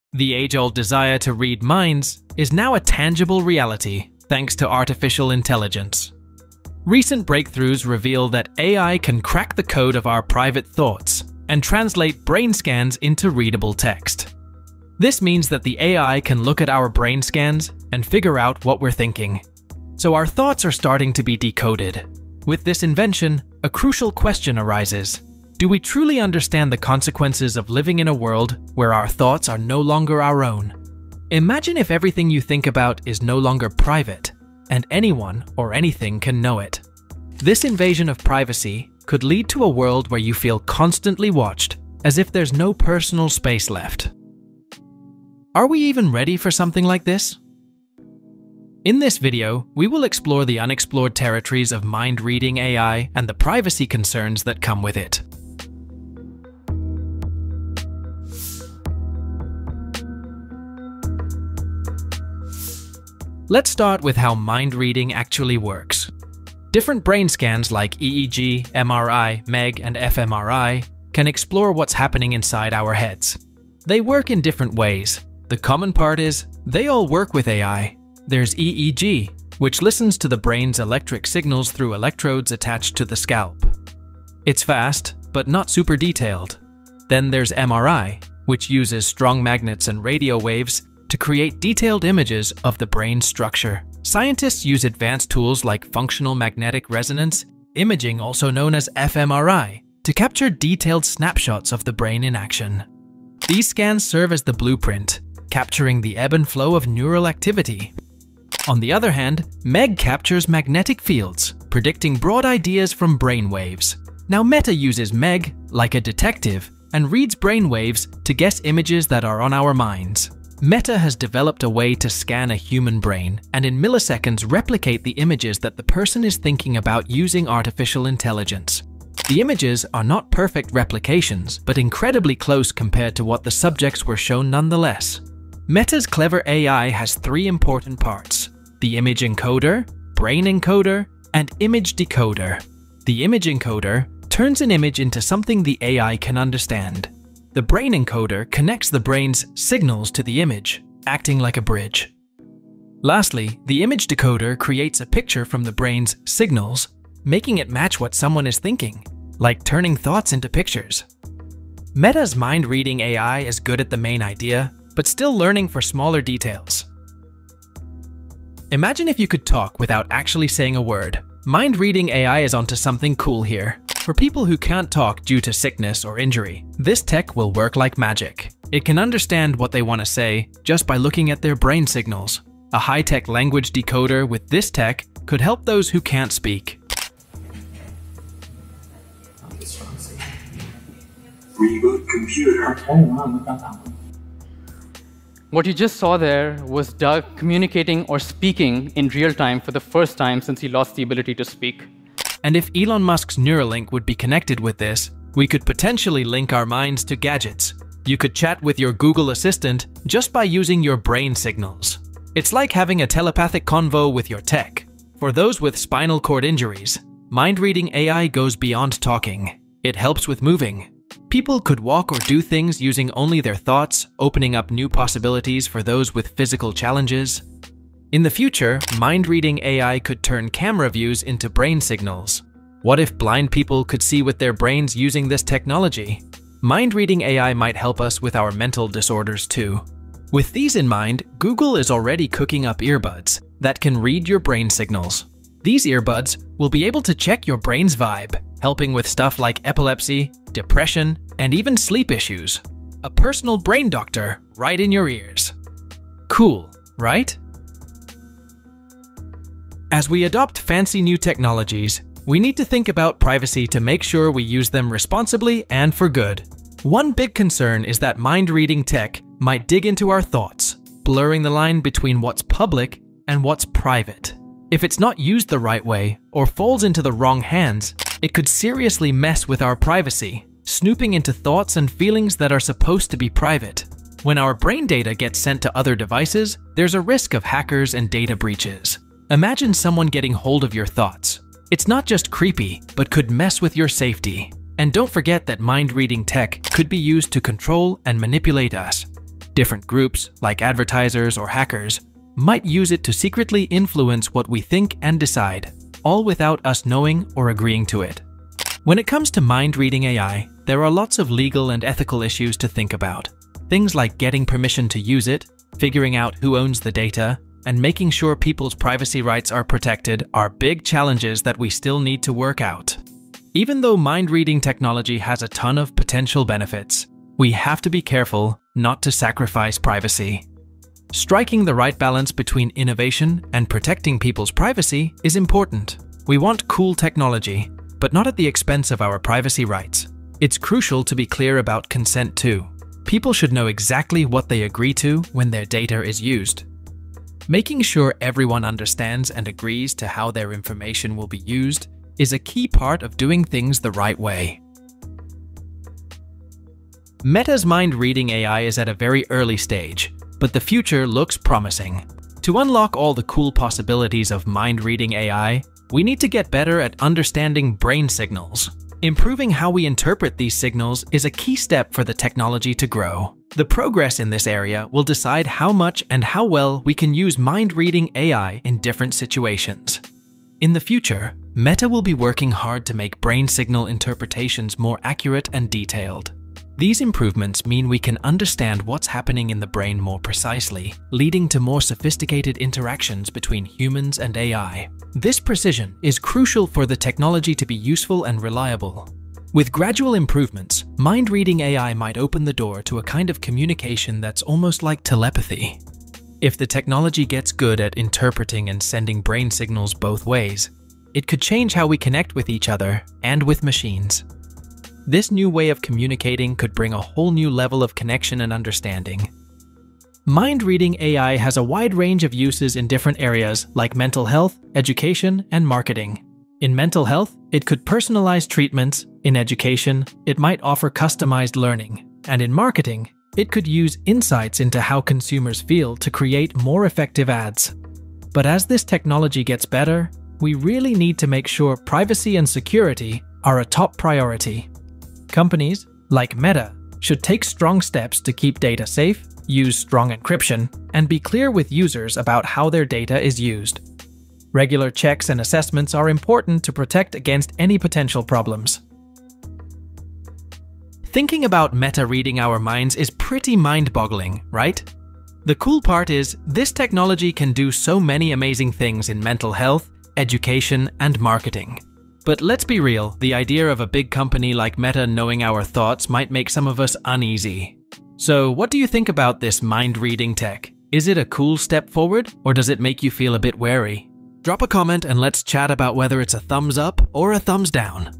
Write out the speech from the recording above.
The age-old desire to read minds is now a tangible reality thanks to artificial intelligence. Recent breakthroughs reveal that AI can crack the code of our private thoughts and translate brain scans into readable text. This means that the AI can look at our brain scans and figure out what we're thinking. So our thoughts are starting to be decoded. With this invention, a crucial question arises. Do we truly understand the consequences of living in a world where our thoughts are no longer our own? Imagine if everything you think about is no longer private, and anyone or anything can know it. This invasion of privacy could lead to a world where you feel constantly watched, as if there's no personal space left. Are we even ready for something like this? In this video, we will explore the unexplored territories of mind-reading AI and the privacy concerns that come with it. Let's start with how mind reading actually works. Different brain scans like EEG, MRI, MEG, and fMRI can explore what's happening inside our heads. They work in different ways. The common part is, they all work with AI. There's EEG, which listens to the brain's electric signals through electrodes attached to the scalp. It's fast, but not super detailed. Then there's MRI, which uses strong magnets and radio waves to create detailed images of the brain's structure. Scientists use advanced tools like functional magnetic resonance imaging, also known as fMRI, to capture detailed snapshots of the brain in action. These scans serve as the blueprint, capturing the ebb and flow of neural activity. On the other hand, MEG captures magnetic fields, predicting broad ideas from brain waves. Now Meta uses MEG like a detective and reads brain waves to guess images that are on our minds. Meta has developed a way to scan a human brain and in milliseconds replicate the images that the person is thinking about using artificial intelligence. The images are not perfect replications, but incredibly close compared to what the subjects were shown nonetheless. Meta's clever AI has three important parts: the image encoder, brain encoder, and image decoder. The image encoder turns an image into something the AI can understand. The brain encoder connects the brain's signals to the image, acting like a bridge. Lastly, the image decoder creates a picture from the brain's signals, making it match what someone is thinking, like turning thoughts into pictures. Meta's mind-reading AI is good at the main idea, but still learning for smaller details. Imagine if you could talk without actually saying a word. Mind-reading AI is onto something cool here. For people who can't talk due to sickness or injury, this tech will work like magic. It can understand what they want to say just by looking at their brain signals. A high-tech language decoder with this tech could help those who can't speak. Reboot computer. What you just saw there was Doug communicating or speaking in real time for the first time since he lost the ability to speak. And if Elon Musk's Neuralink would be connected with this, we could potentially link our minds to gadgets. You could chat with your Google Assistant just by using your brain signals. It's like having a telepathic convo with your tech. For those with spinal cord injuries, mind-reading AI goes beyond talking. It helps with moving. People could walk or do things using only their thoughts, opening up new possibilities for those with physical challenges. In the future, mind-reading AI could turn camera views into brain signals. What if blind people could see with their brains using this technology? Mind-reading AI might help us with our mental disorders too. With these in mind, Google is already cooking up earbuds that can read your brain signals. These earbuds will be able to check your brain's vibe, helping with stuff like epilepsy, depression, and even sleep issues. A personal brain doctor right in your ears. Cool, right? As we adopt fancy new technologies, we need to think about privacy to make sure we use them responsibly and for good. One big concern is that mind-reading tech might dig into our thoughts, blurring the line between what's public and what's private. If it's not used the right way or falls into the wrong hands, it could seriously mess with our privacy, snooping into thoughts and feelings that are supposed to be private. When our brain data gets sent to other devices, there's a risk of hackers and data breaches. Imagine someone getting hold of your thoughts. It's not just creepy, but could mess with your safety. And don't forget that mind-reading tech could be used to control and manipulate us. Different groups, like advertisers or hackers, might use it to secretly influence what we think and decide, all without us knowing or agreeing to it. When it comes to mind-reading AI, there are lots of legal and ethical issues to think about. Things like getting permission to use it, figuring out who owns the data, and making sure people's privacy rights are protected are big challenges that we still need to work out. Even though mind-reading technology has a ton of potential benefits, we have to be careful not to sacrifice privacy. Striking the right balance between innovation and protecting people's privacy is important. We want cool technology, but not at the expense of our privacy rights. It's crucial to be clear about consent too. People should know exactly what they agree to when their data is used. Making sure everyone understands and agrees to how their information will be used is a key part of doing things the right way. Meta's mind-reading AI is at a very early stage, but the future looks promising. To unlock all the cool possibilities of mind-reading AI, we need to get better at understanding brain signals. Improving how we interpret these signals is a key step for the technology to grow. The progress in this area will decide how much and how well we can use mind-reading AI in different situations. In the future, Meta will be working hard to make brain signal interpretations more accurate and detailed. These improvements mean we can understand what's happening in the brain more precisely, leading to more sophisticated interactions between humans and AI. This precision is crucial for the technology to be useful and reliable. With gradual improvements, mind-reading AI might open the door to a kind of communication that's almost like telepathy. If the technology gets good at interpreting and sending brain signals both ways, it could change how we connect with each other and with machines. This new way of communicating could bring a whole new level of connection and understanding. Mind-reading AI has a wide range of uses in different areas like mental health, education, and marketing. In mental health, it could personalize treatments. In education, it might offer customized learning. And in marketing, it could use insights into how consumers feel to create more effective ads. But as this technology gets better, we really need to make sure privacy and security are a top priority. Companies, like Meta, should take strong steps to keep data safe, use strong encryption, and be clear with users about how their data is used. Regular checks and assessments are important to protect against any potential problems. Thinking about Meta reading our minds is pretty mind-boggling, right? The cool part is, this technology can do so many amazing things in mental health, education, and marketing. But let's be real, the idea of a big company like Meta knowing our thoughts might make some of us uneasy. So what do you think about this mind-reading tech? Is it a cool step forward, or does it make you feel a bit wary? Drop a comment and let's chat about whether it's a thumbs up or a thumbs down.